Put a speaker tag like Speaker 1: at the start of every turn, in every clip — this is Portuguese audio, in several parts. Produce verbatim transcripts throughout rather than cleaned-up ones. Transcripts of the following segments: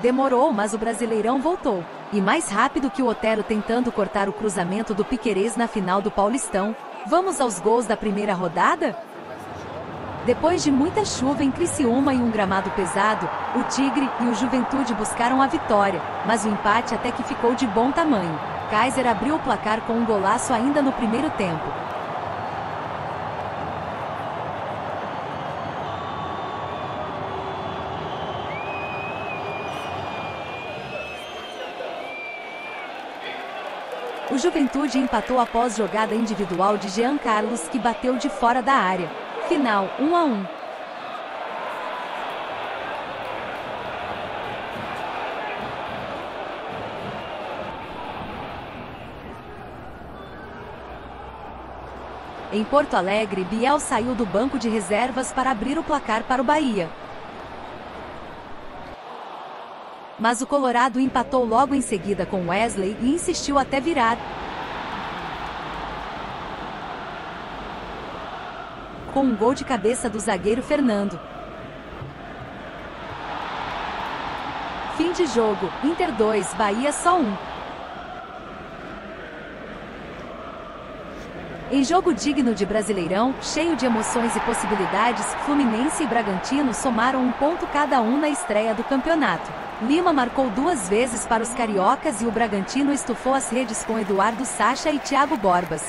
Speaker 1: Demorou, mas o Brasileirão voltou. E mais rápido que o Otero tentando cortar o cruzamento do Piquerez na final do Paulistão. Vamos aos gols da primeira rodada? Depois de muita chuva em Criciúma e um gramado pesado, o Tigre e o Juventude buscaram a vitória, mas o empate até que ficou de bom tamanho. Kaiser abriu o placar com um golaço ainda no primeiro tempo. O Juventude empatou após jogada individual de Jean Carlos, que bateu de fora da área. Final, um a um. Em Porto Alegre, Biel saiu do banco de reservas para abrir o placar para o Bahia. Mas o Colorado empatou logo em seguida com Wesley e insistiu até virar. Com um gol de cabeça do zagueiro Fernando. Fim de jogo, Inter dois, Bahia só um. Em jogo digno de Brasileirão, cheio de emoções e possibilidades, Fluminense e Bragantino somaram um ponto cada um na estreia do campeonato. Lima marcou duas vezes para os cariocas e o Bragantino estufou as redes com Eduardo Sacha e Thiago Borbas.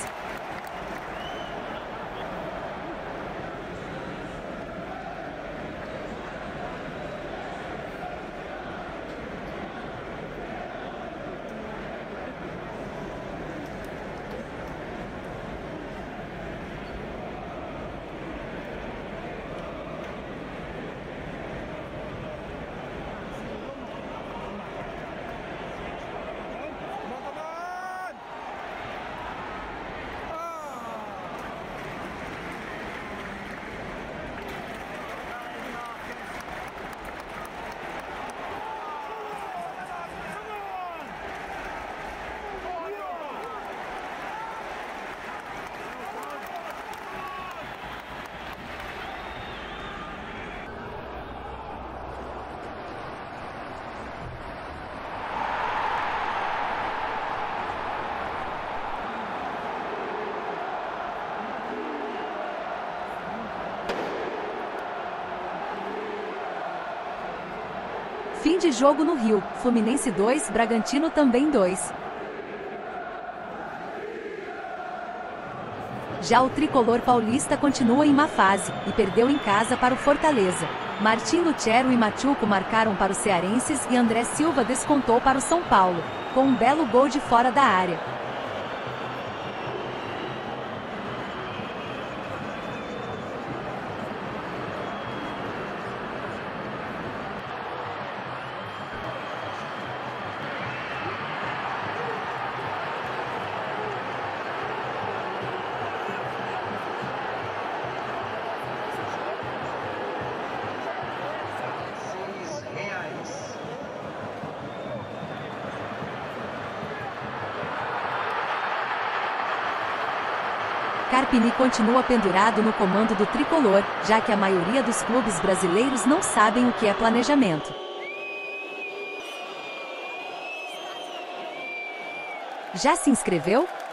Speaker 1: Fim de jogo no Rio, Fluminense dois, Bragantino também dois. Já o tricolor paulista continua em má fase, e perdeu em casa para o Fortaleza. Martim Lutero e Machuco marcaram para os cearenses e André Silva descontou para o São Paulo, com um belo gol de fora da área. Carpini continua pendurado no comando do tricolor, já que a maioria dos clubes brasileiros não sabem o que é planejamento. Já se inscreveu?